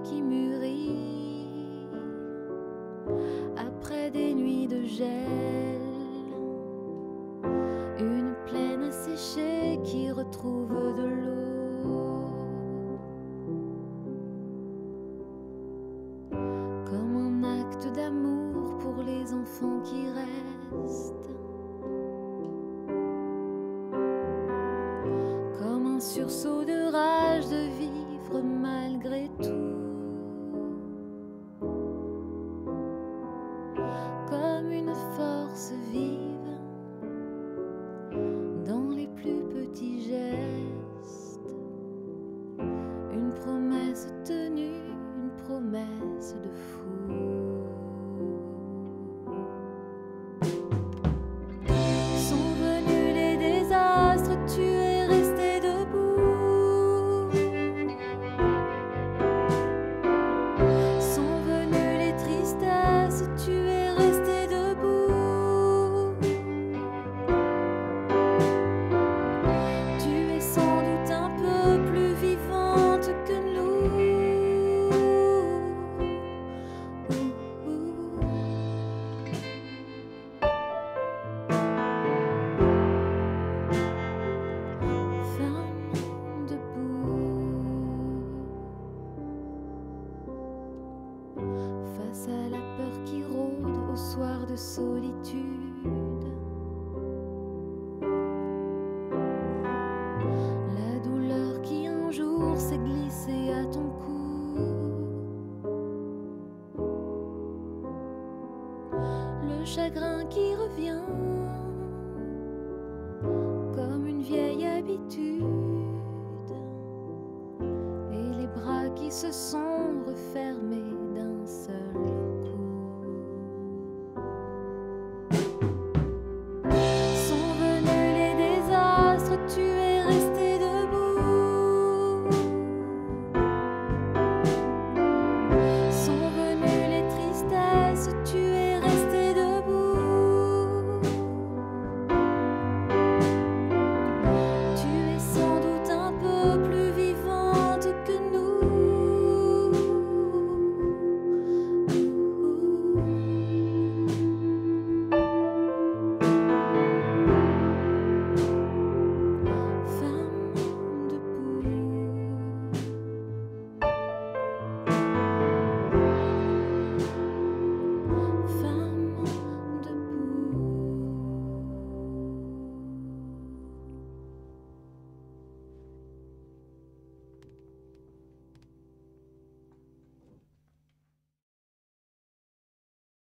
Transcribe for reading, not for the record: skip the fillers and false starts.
qui mûrit après des nuits de gel, une plaine asséchée qui retrouve de l'eau, comme un acte d'amour pour les enfants qui restent, comme un sursaut de rage de vivre malgré tout, comme une force vive dans les plus petits gestes, une promesse tenue, une promesse de fou. Sont venus les désastres, tu es resté debout. Sont venues les tristesses, tu es resté debout. Tu es sans doute un peu plus vivante que nous. Femme debout, face à la peur qui rôde au soir de solitude, la douleur qui un jour s'est glissée à ton cou, le chagrin qui revient comme une vieille habitude, et les bras qui se sont refermés